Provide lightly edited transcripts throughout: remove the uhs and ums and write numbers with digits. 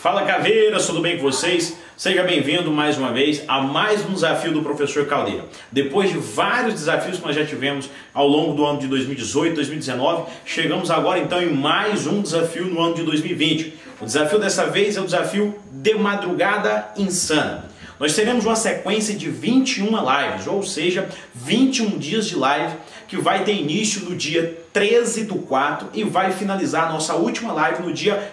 Fala caveiras, tudo bem com vocês? Seja bem-vindo mais uma vez a mais um desafio do Professor Caldeira. Depois de vários desafios que nós já tivemos ao longo do ano de 2018, 2019, chegamos agora então em mais um desafio no ano de 2020. O desafio dessa vez é o desafio de madrugada insana. Nós teremos uma sequência de 21 lives, ou seja, 21 dias de live, que vai ter início no dia 13/4 e vai finalizar a nossa última live no dia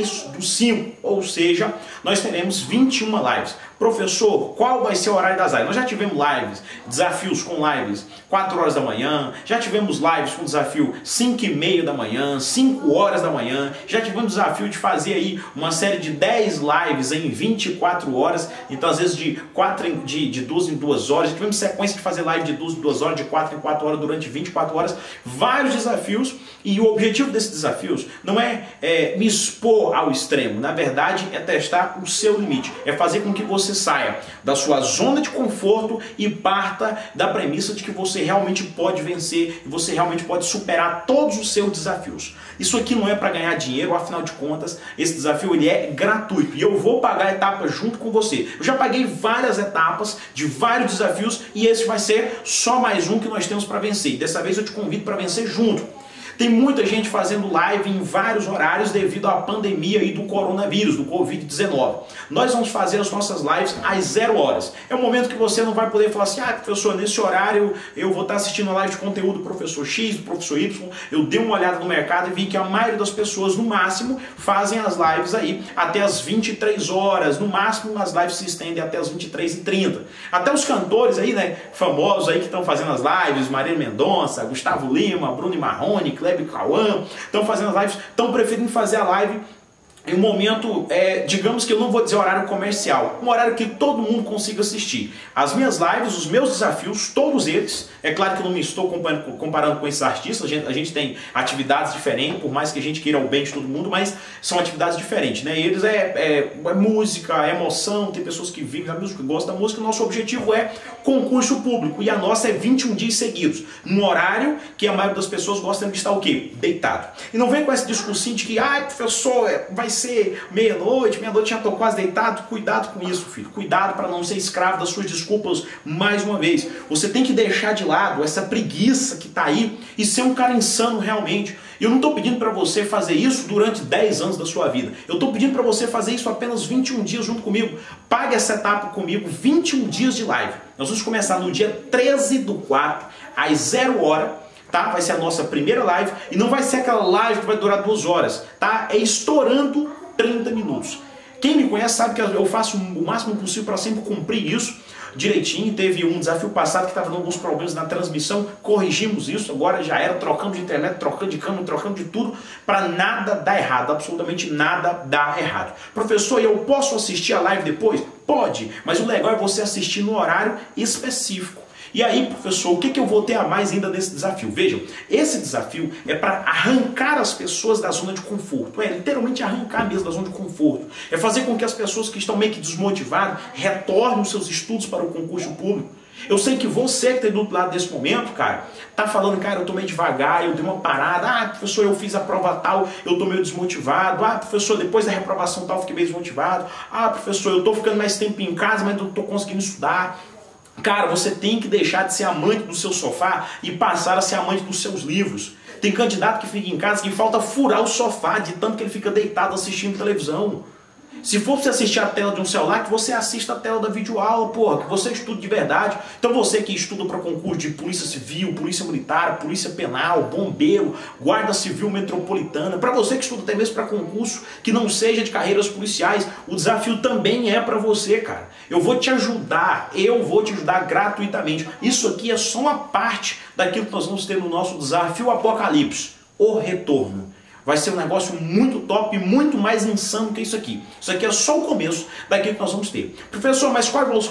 3/5, ou seja, nós teremos 21 lives. Professor, qual vai ser o horário das lives? Nós já tivemos lives, desafios com lives 4 horas da manhã, já tivemos lives com desafio 5:30 da manhã, 5 horas da manhã, já tivemos desafio de fazer aí uma série de 10 lives em 24 horas, então às vezes de 2 em 2 horas, já tivemos sequência de fazer live de 2 em 2 horas, de 4 em 4 horas, durante 24 horas, vários desafios, e o objetivo desses desafios não é me expor ao extremo, na verdade é testar o seu limite, é fazer com que você saia da sua zona de conforto e parta da premissa de que você realmente pode vencer e você realmente pode superar todos os seus desafios. Isso aqui não é para ganhar dinheiro, afinal de contas, esse desafio ele é gratuito e eu vou pagar a etapa junto com você. Eu já paguei várias etapas de vários desafios e esse vai ser só mais um que nós temos para vencer. E dessa vez eu te convido para vencer junto. Tem muita gente fazendo live em vários horários devido à pandemia e do coronavírus, do Covid-19. Nós vamos fazer as nossas lives às 0 horas. É o momento que você não vai poder falar assim, professor, nesse horário eu vou estar assistindo a live de conteúdo do professor X, do professor Y. Eu dei uma olhada no mercado e vi que a maioria das pessoas, no máximo, fazem as lives aí até as 23 horas. No máximo, as lives se estendem até as 23h30. Até os cantores aí, né, famosos aí que estão fazendo as lives, Marília Mendonça, Gustavo Lima, Bruno Marrone, Kleber Cauã, estão fazendo as lives, estão preferindo fazer a live em um momento, digamos que eu não vou dizer horário comercial, um horário que todo mundo consiga assistir. As minhas lives, os meus desafios, todos eles, é claro que eu não me estou comparando com esses artistas, a gente tem atividades diferentes, por mais que a gente queira o bem de todo mundo, mas são atividades diferentes, né? Eles é música, é emoção, tem pessoas que vivem da música, que gostam da música, nosso objetivo é concurso público, e a nossa é 21 dias seguidos, no horário que a maioria das pessoas gostam de estar o quê? Deitado. E não vem com esse discursinho de que, professor, vai ser meia-noite já estou quase deitado. Cuidado com isso, filho. Cuidado para não ser escravo das suas desculpas mais uma vez. Você tem que deixar de lado essa preguiça que está aí e ser um cara insano realmente. Eu não estou pedindo para você fazer isso durante 10 anos da sua vida. Eu estou pedindo para você fazer isso apenas 21 dias junto comigo. Pague essa etapa comigo, 21 dias de live. Nós vamos começar no dia 13/4, às 0 horas. Tá? Vai ser a nossa primeira live e não vai ser aquela live que vai durar 2 horas, tá? É estourando 30 minutos. Quem me conhece sabe que eu faço o máximo possível para sempre cumprir isso direitinho. Teve um desafio passado que estava dando alguns problemas na transmissão, corrigimos isso, agora já era, trocamos de internet, trocando de câmera, trocando de tudo, para nada dar errado, absolutamente nada dar errado. Professor, eu posso assistir a live depois? Pode, mas o legal é você assistir no horário específico. E aí, professor, o que eu vou ter a mais ainda nesse desafio? Vejam, esse desafio é para arrancar as pessoas da zona de conforto. É literalmente arrancar mesmo da zona de conforto. É fazer com que as pessoas que estão meio que desmotivadas retornem os seus estudos para o concurso público. Eu sei que você que está do outro lado desse momento, cara, tá falando, cara, eu tô meio devagar, eu dei uma parada, professor, eu fiz a prova tal, eu tô meio desmotivado, professor, depois da reprovação tal, eu fiquei meio desmotivado, professor, eu tô ficando mais tempo em casa, mas não tô conseguindo estudar. Cara, você tem que deixar de ser amante do seu sofá e passar a ser amante dos seus livros. Tem candidato que fica em casa que falta furar o sofá de tanto que ele fica deitado assistindo televisão. Se for você assistir a tela de um celular, que você assista a tela da videoaula, porra, que você estude de verdade. Então você que estuda para concurso de polícia civil, polícia militar, polícia penal, bombeiro, guarda civil metropolitana, para você que estuda até mesmo para concurso que não seja de carreiras policiais, o desafio também é para você, cara. Eu vou te ajudar gratuitamente. Isso aqui é só uma parte daquilo que nós vamos ter no nosso desafio Apocalipse, o retorno. Vai ser um negócio muito top e muito mais insano que isso aqui. Isso aqui é só o começo daquilo que nós vamos ter. Professor, mas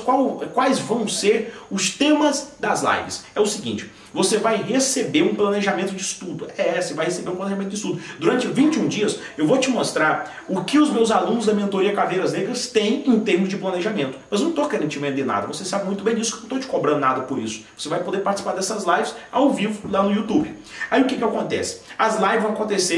quais vão ser os temas das lives? É o seguinte, você vai receber um planejamento de estudo. Você vai receber um planejamento de estudo. Durante 21 dias, eu vou te mostrar o que os meus alunos da mentoria Caveiras Negras têm em termos de planejamento. Mas eu não estou querendo te vender nada. Você sabe muito bem disso, que eu não estou te cobrando nada por isso. Você vai poder participar dessas lives ao vivo lá no YouTube. Aí o que acontece? As lives vão acontecer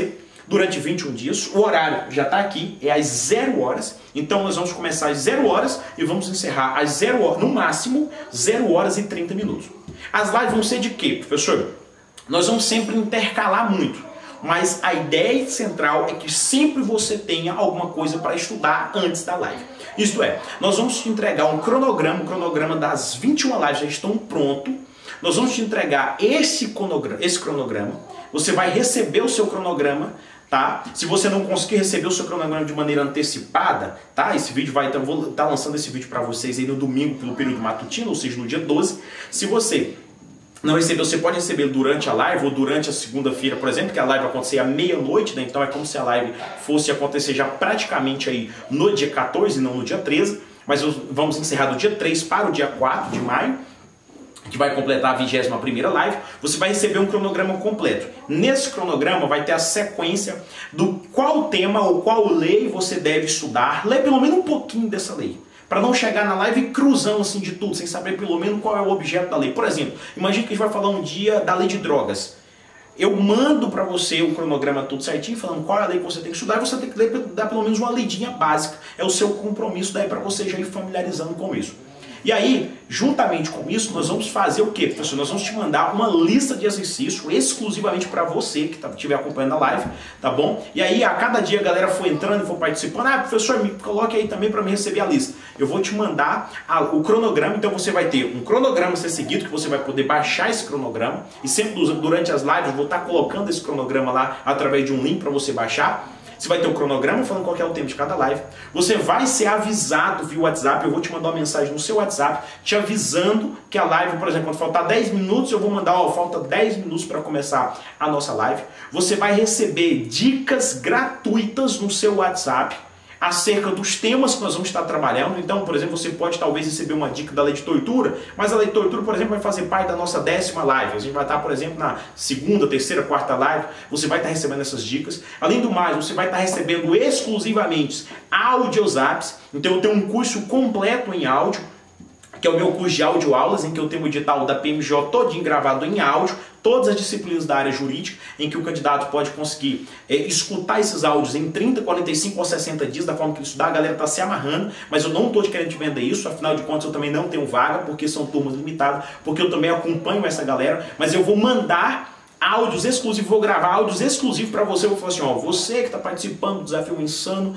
durante 21 dias. O horário já está aqui, é às 0 horas. Então nós vamos começar às 0 horas e vamos encerrar às 0 horas, no máximo 0 horas e 30 minutos. As lives vão ser de quê, professor? Nós vamos sempre intercalar muito, mas a ideia central é que sempre você tenha alguma coisa para estudar antes da live. Isto é, nós vamos te entregar um cronograma, o cronograma das 21 lives já estão pronto. Nós vamos te entregar esse cronograma, você vai receber o seu cronograma, tá? Se você não conseguir receber o seu cronograma de maneira antecipada, tá? Esse vídeo vou estar lançando esse vídeo para vocês aí no domingo pelo período matutino, ou seja, no dia 12. Se você não recebeu, você pode receber durante a live ou durante a segunda-feira, por exemplo, que a live vai acontecer à meia-noite, né? Então é como se a live fosse acontecer já praticamente aí no dia 14, não no dia 13, mas vamos encerrar do dia 3 para o dia 4 de maio, que vai completar a 21ª live. Você vai receber um cronograma completo. Nesse cronograma vai ter a sequência do qual tema ou qual lei você deve estudar, ler pelo menos um pouquinho dessa lei, para não chegar na live cruzando assim de tudo, sem saber pelo menos qual é o objeto da lei. Por exemplo, imagine que a gente vai falar um dia da lei de drogas. Eu mando para você o cronograma tudo certinho, falando qual é a lei que você tem que estudar, e você tem que ler, dar pelo menos uma leidinha básica. É o seu compromisso daí para você já ir familiarizando com isso. E aí, juntamente com isso, nós vamos fazer o quê, professor? Nós vamos te mandar uma lista de exercícios exclusivamente para você que estiver acompanhando a live, tá bom? E aí, a cada dia a galera for entrando e for participando, professor, me coloque aí também para me receber a lista. Eu vou te mandar o cronograma, então você vai ter um cronograma a ser seguido, que você vai poder baixar esse cronograma, e sempre durante as lives eu vou estar colocando esse cronograma lá através de um link para você baixar. Você vai ter um cronograma falando qual é o tempo de cada live. Você vai ser avisado via WhatsApp. Eu vou te mandar uma mensagem no seu WhatsApp te avisando que a live, por exemplo, quando faltar 10 minutos, eu vou mandar, falta 10 minutos para começar a nossa live. Você vai receber dicas gratuitas no seu WhatsApp acerca dos temas que nós vamos estar trabalhando. Então, por exemplo, você pode talvez receber uma dica da lei de tortura, mas a lei de tortura, por exemplo, vai fazer parte da nossa 10ª live. A gente vai estar, por exemplo, na 2ª, 3ª, 4ª live, você vai estar recebendo essas dicas. Além do mais, você vai estar recebendo exclusivamente audiozaps. Então, eu tenho um curso completo em áudio, que é o meu curso de audioaulas, em que eu tenho o edital da PMJ todinho gravado em áudio, todas as disciplinas da área jurídica, em que o candidato pode conseguir escutar esses áudios em 30, 45 ou 60 dias, da forma que ele estudar. A galera está se amarrando, mas eu não estou querendo te vender isso, afinal de contas eu também não tenho vaga, porque são turmas limitadas, porque eu também acompanho essa galera, mas eu vou mandar áudios exclusivos, vou gravar áudios exclusivos para você. Eu vou falar assim, você que está participando do Desafio Insano,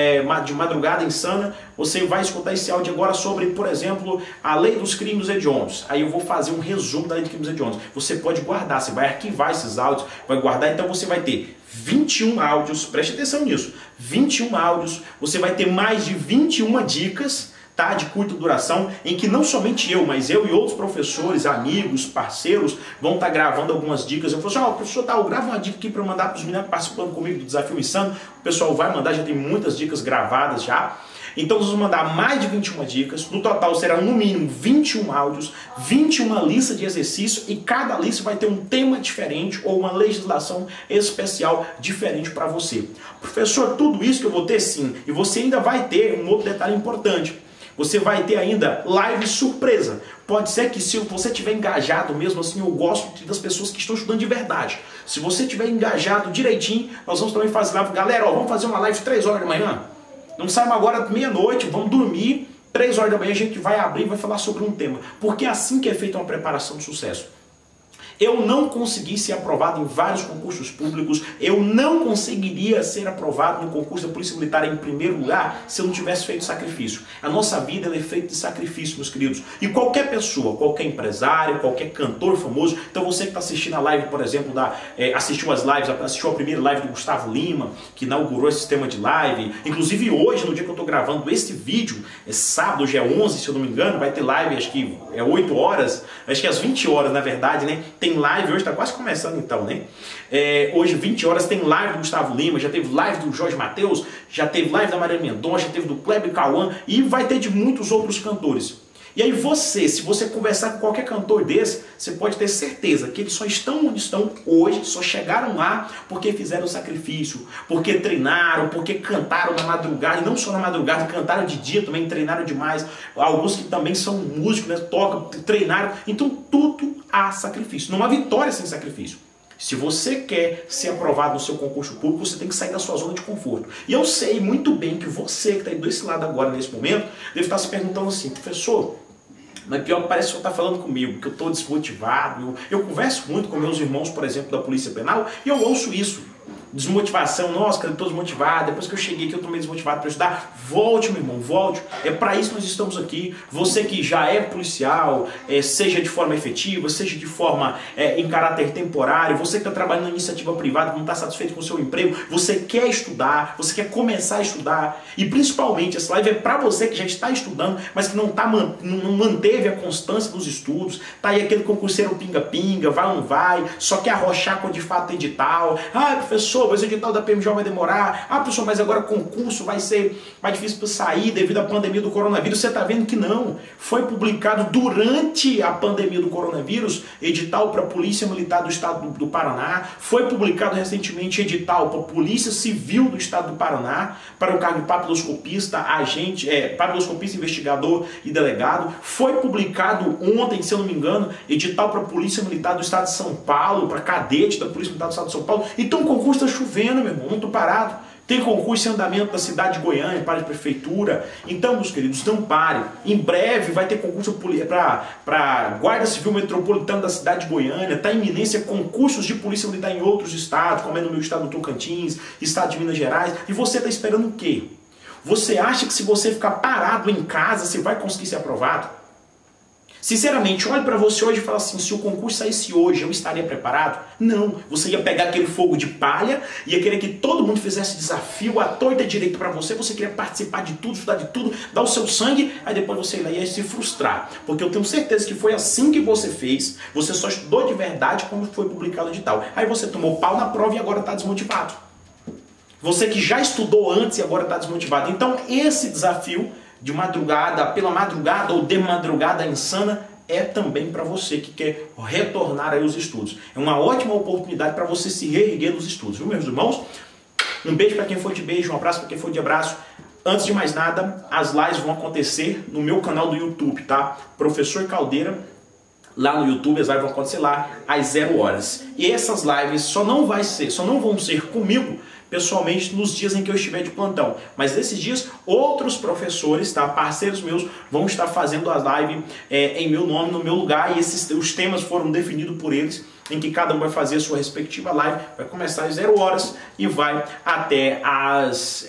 de Madrugada Insana, você vai escutar esse áudio agora sobre, por exemplo, a lei dos crimes hediondos. Aí eu vou fazer um resumo da lei dos crimes hediondos. Você pode guardar, você vai arquivar esses áudios, vai guardar, então você vai ter 21 áudios, preste atenção nisso, 21 áudios, você vai ter mais de 21 dicas, tá, de curta duração, em que não somente eu, mas eu e outros professores, amigos, parceiros, vão estar gravando algumas dicas. Eu falo assim, professor, eu gravo uma dica aqui para mandar para os meninos participando comigo do Desafio Insano. O pessoal vai mandar, já tem muitas dicas gravadas já. Então nós vamos mandar mais de 21 dicas, no total serão no mínimo 21 áudios, 21 listas de exercícios, e cada lista vai ter um tema diferente ou uma legislação especial diferente para você. Professor, tudo isso que eu vou ter, sim, e você ainda vai ter um outro detalhe importante. Você vai ter ainda live surpresa. Pode ser que, se você estiver engajado mesmo assim, eu gosto das pessoas que estão estudando de verdade. Se você estiver engajado direitinho, nós vamos também fazer live. Galera, vamos fazer uma live 3 horas da manhã. Não saímos agora meia-noite, vamos dormir. 3 horas da manhã a gente vai abrir e vai falar sobre um tema. Porque é assim que é feita uma preparação de sucesso. Eu não consegui ser aprovado em vários concursos públicos, eu não conseguiria ser aprovado no concurso da Polícia Militar em primeiro lugar se eu não tivesse feito sacrifício. A nossa vida é feita de sacrifício, meus queridos. E qualquer pessoa, qualquer empresário, qualquer cantor famoso, então você que está assistindo a live, por exemplo, assistiu as lives, assistiu a primeira live do Gustavo Lima, que inaugurou esse sistema de live, inclusive hoje, no dia que eu estou gravando este vídeo, é sábado, hoje é 11, se eu não me engano, vai ter live, acho que é 8 horas, acho que é às 20 horas, na verdade, né? Tem live, hoje está quase começando então, né? Hoje, 20 horas, tem live do Gustavo Lima, já teve live do Jorge Mateus, já teve live da Maria Mendonça, já teve do Kleber Cauã, e vai ter de muitos outros cantores. E aí se você conversar com qualquer cantor desse, você pode ter certeza que eles só estão onde estão hoje, só chegaram lá porque fizeram sacrifício, porque treinaram, porque cantaram na madrugada, e não só na madrugada, cantaram de dia também, treinaram demais. Alguns que também são músicos, né, tocam, treinaram. Então tudo há sacrifício, não há vitória sem sacrifício. Se você quer ser aprovado no seu concurso público, você tem que sair da sua zona de conforto. E eu sei muito bem que você que está aí desse lado agora, nesse momento, deve estar se perguntando assim, professor, mas pior que parece que o senhor está falando comigo, que eu estou desmotivado. Eu converso muito com meus irmãos, por exemplo, da Polícia Penal, e eu ouço isso. Desmotivação, nossa, cara, eu estou desmotivado, depois que eu cheguei aqui eu estou meio desmotivado para estudar. Volte, meu irmão, volte. É para isso que nós estamos aqui. Você que já é policial, seja de forma efetiva, seja de forma em caráter temporário, você que está trabalhando na iniciativa privada, não está satisfeito com o seu emprego, você quer estudar, você quer começar a estudar, e principalmente essa live é para você que já está estudando, mas que não manteve a constância dos estudos, tá aí aquele concurseiro pinga-pinga, vai ou não vai, só quer arrochar com de fato edital. Ah, professor, mas o edital da PMJ vai demorar. Ah, professor, mas agora concurso vai ser mais difícil para sair devido à pandemia do coronavírus. Você está vendo que não. Foi publicado durante a pandemia do coronavírus edital para a Polícia Militar do Estado do Paraná. Foi publicado recentemente edital para a Polícia Civil do Estado do Paraná, para o cargo de papiloscopista, papiloscopista, investigador e delegado. Foi publicado ontem, se eu não me engano, edital para a Polícia Militar do Estado de São Paulo, para cadete da Polícia Militar do Estado de São Paulo. Então o concurso está chovendo, meu irmão, não estou parado. Tem concurso em andamento da cidade de Goiânia, para a prefeitura. Então, meus queridos, não pare. Em breve vai ter concurso para Guarda Civil Metropolitana da cidade de Goiânia. Está em iminência concursos de polícia militar em outros estados, como é no meu estado do Tocantins, estado de Minas Gerais. E você está esperando o quê? Você acha que se você ficar parado em casa, você vai conseguir ser aprovado? Sinceramente, olhe para você hoje e fala assim, se o concurso saísse hoje, eu estaria preparado? Não, você ia pegar aquele fogo de palha, ia querer que todo mundo fizesse desafio, à torta e direito para você queria participar de tudo, estudar de tudo, dar o seu sangue, aí depois você ia se frustrar. Porque eu tenho certeza que foi assim que você fez, você só estudou de verdade quando foi publicado o edital. Aí você tomou pau na prova e agora está desmotivado. Você que já estudou antes e agora está desmotivado. Então esse desafio de madrugada, pela madrugada ou de madrugada insana, é também para você que quer retornar aí os estudos. É uma ótima oportunidade para você se reerguer nos estudos, viu, meus irmãos? Um beijo para quem for de beijo, um abraço para quem for de abraço. Antes de mais nada, as lives vão acontecer no meu canal do YouTube, tá? Professor Caldeira, lá no YouTube, as lives vão acontecer lá às 0 horas. E essas lives só não vão ser comigo, pessoalmente, nos dias em que eu estiver de plantão. Mas nesses dias, outros professores, tá, parceiros meus, vão estar fazendo as lives em meu nome, no meu lugar, e os temas foram definidos por eles, em que cada um vai fazer a sua respectiva live. Vai começar às 0 horas e vai até às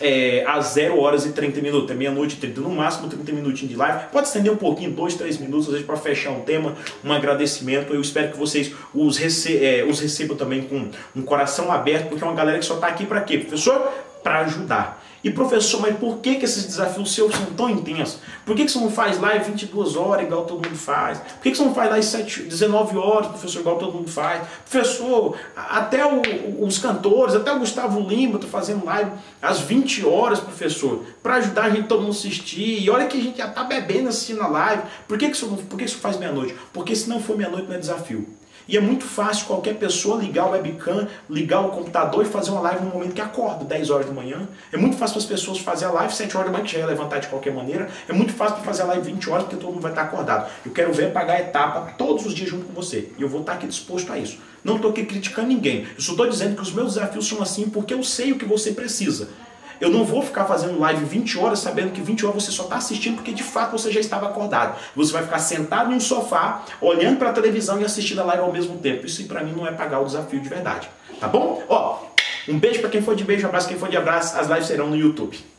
0 horas e 30 minutos. É meia-noite e 30, no máximo 30 minutinhos de live. Pode estender um pouquinho, 2, 3 minutos, às vezes, para fechar um tema, um agradecimento. Eu espero que vocês os recebam também com um coração aberto, porque é uma galera que só está aqui para quê, professor? Para ajudar. E professor, mas por que esses desafios seus são tão intensos? Por que você não faz live 22 horas igual todo mundo faz? Por que você não faz live 19 horas, professor, igual todo mundo faz? Professor, até os cantores, até o Gustavo Lima está fazendo live às 20 horas, professor, para ajudar a gente todo mundo a assistir. E olha que a gente já está bebendo assistindo a live. Por que isso faz meia-noite? Porque se não for meia-noite não é desafio. E é muito fácil qualquer pessoa ligar o webcam, ligar o computador e fazer uma live no momento que acorda, 10 horas da manhã. É muito fácil para as pessoas fazer a live 7 horas da manhã, que já ia levantar de qualquer maneira. É muito fácil para fazer a live 20 horas, porque todo mundo vai estar acordado. Eu quero ver pagar a etapa todos os dias junto com você. E eu vou estar aqui disposto a isso. Não estou aqui criticando ninguém. Eu só estou dizendo que os meus desafios são assim porque eu sei o que você precisa. Eu não vou ficar fazendo live 20 horas sabendo que 20 horas você só está assistindo porque de fato você já estava acordado. Você vai ficar sentado em um sofá, olhando para a televisão e assistindo a live ao mesmo tempo. Isso para mim não é pagar o desafio de verdade. Tá bom? Ó, um beijo para quem for de beijo, um abraço para quem for de abraço. As lives serão no YouTube.